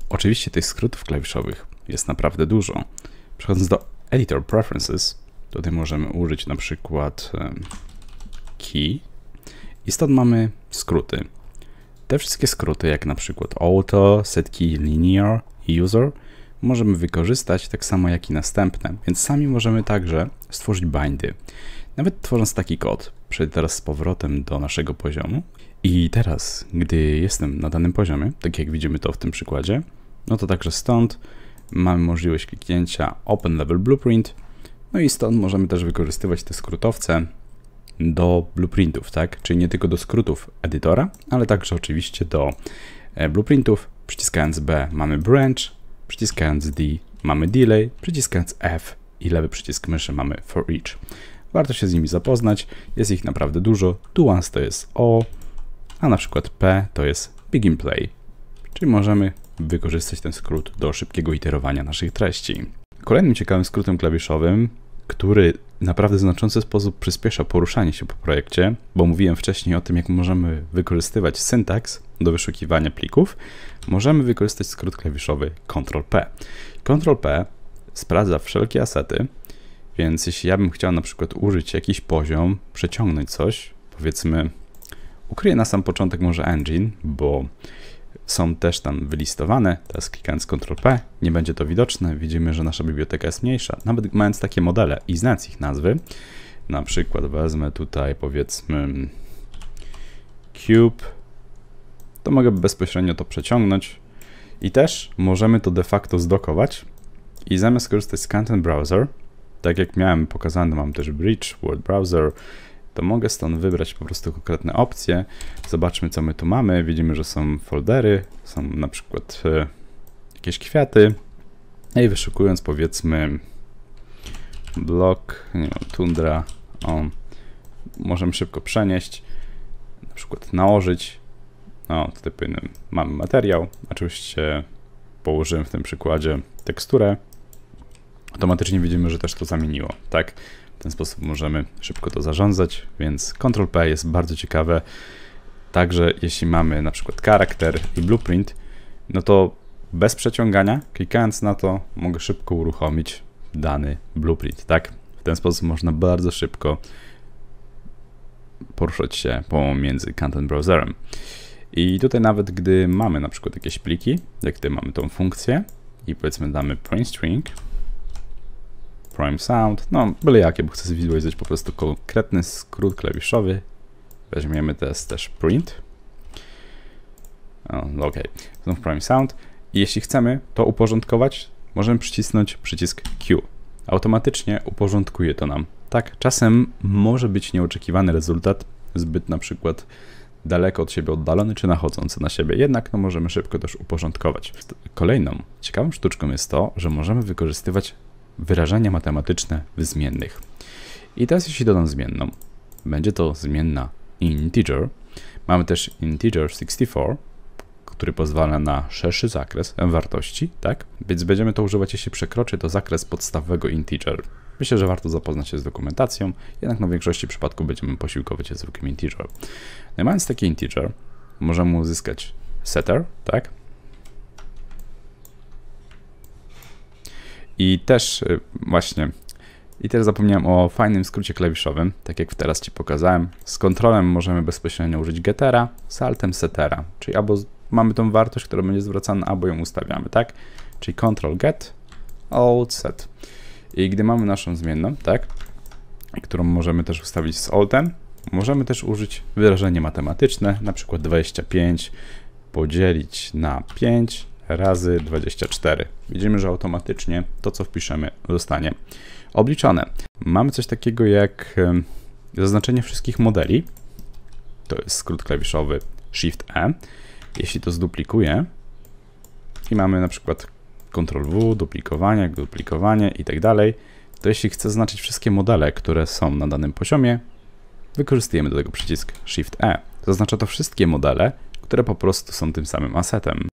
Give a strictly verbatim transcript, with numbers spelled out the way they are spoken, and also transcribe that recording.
Oczywiście tych skrótów klawiszowych jest naprawdę dużo. Przechodząc do Editor Preferences, tutaj możemy użyć na przykład key i stąd mamy skróty. Te wszystkie skróty, jak na przykład auto, setkey, linear, user, możemy wykorzystać tak samo jak i następne, więc sami możemy także stworzyć bindy. Nawet tworząc taki kod, przejdę teraz z powrotem do naszego poziomu i teraz, gdy jestem na danym poziomie, tak jak widzimy to w tym przykładzie, no to także stąd mamy możliwość kliknięcia Open Level Blueprint, no i stąd możemy też wykorzystywać te skrótowce do blueprintów, tak? Czyli nie tylko do skrótów edytora, ale także oczywiście do blueprintów. Przyciskając B mamy branch, przyciskając D mamy delay, przyciskając F i lewy przycisk myszy mamy for each. Warto się z nimi zapoznać, jest ich naprawdę dużo. Do once to jest O, a na przykład P to jest begin play, czyli możemy wykorzystać ten skrót do szybkiego iterowania naszych treści. Kolejnym ciekawym skrótem klawiszowym, który w naprawdę znaczący sposób przyspiesza poruszanie się po projekcie, bo mówiłem wcześniej o tym, jak możemy wykorzystywać syntaks do wyszukiwania plików, możemy wykorzystać skrót klawiszowy control P. control P sprawdza wszelkie asety, więc jeśli ja bym chciał na przykład użyć jakiś poziom, przeciągnąć coś, powiedzmy, ukryję na sam początek może engine, bo są też tam wylistowane. Teraz klikając control P nie będzie to widoczne. Widzimy, że nasza biblioteka jest mniejsza. Nawet mając takie modele i znając ich nazwy, na przykład wezmę tutaj powiedzmy cube, to mogę bezpośrednio to przeciągnąć i też możemy to de facto zdokować i zamiast korzystać z Content Browser, tak jak miałem pokazane, mam też Bridge, Word Browser, to mogę stąd wybrać po prostu konkretne opcje. Zobaczmy, co my tu mamy. Widzimy, że są foldery, są na przykład e, jakieś kwiaty. I wyszukując powiedzmy blok, nie wiem, tundra, o, możemy szybko przenieść, na przykład nałożyć. No, tutaj powinien, mamy materiał. Oczywiście położyłem w tym przykładzie teksturę. Automatycznie widzimy, że też to zamieniło, tak? W ten sposób możemy szybko to zarządzać, więc control P jest bardzo ciekawe. Także jeśli mamy na przykład charakter i blueprint, no to bez przeciągania, klikając na to, mogę szybko uruchomić dany blueprint, tak? W ten sposób można bardzo szybko poruszać się pomiędzy Content Browserem. I tutaj nawet gdy mamy na przykład jakieś pliki, jak tutaj mamy tą funkcję i powiedzmy damy print string, prime sound, no byle jakie, bo chcę zwizualizować po prostu konkretny skrót klawiszowy. Weźmiemy teraz też print. O, ok, znów prime sound. I jeśli chcemy to uporządkować, możemy przycisnąć przycisk Q. Automatycznie uporządkuje to nam. Tak, czasem może być nieoczekiwany rezultat, zbyt na przykład daleko od siebie oddalony, czy nachodzący na siebie. Jednak no, możemy szybko też uporządkować. Kolejną ciekawą sztuczką jest to, że możemy wykorzystywać wyrażenia matematyczne w zmiennych. I teraz jeśli dodam zmienną, będzie to zmienna integer. Mamy też integer sześćdziesiąt cztery, który pozwala na szerszy zakres wartości, tak? Więc będziemy to używać, jeśli przekroczy to zakres podstawowego integer. Myślę, że warto zapoznać się z dokumentacją, jednak na większości przypadków będziemy posiłkować się zwykłym integer. No, mając taki integer, możemy uzyskać setter, tak? I też właśnie, i też zapomniałem o fajnym skrócie klawiszowym, tak jak teraz Ci pokazałem. Z kontrolem możemy bezpośrednio użyć gettera, z altem settera, czyli albo mamy tą wartość, która będzie zwracana, albo ją ustawiamy, tak? Czyli control get, alt set. I gdy mamy naszą zmienną, tak, którą możemy też ustawić z altem, możemy też użyć wyrażenie matematyczne, na przykład dwadzieścia pięć podzielić na pięć razy dwadzieścia cztery. Widzimy, że automatycznie to, co wpiszemy, zostanie obliczone. Mamy coś takiego jak zaznaczenie wszystkich modeli. To jest skrót klawiszowy Shift E. Jeśli to zduplikuję i mamy na przykład kontrol W, duplikowanie, duplikowanie i tak dalej, to jeśli chcę zaznaczyć wszystkie modele, które są na danym poziomie, wykorzystujemy do tego przycisk Shift E. Zaznacza to wszystkie modele, które po prostu są tym samym asetem.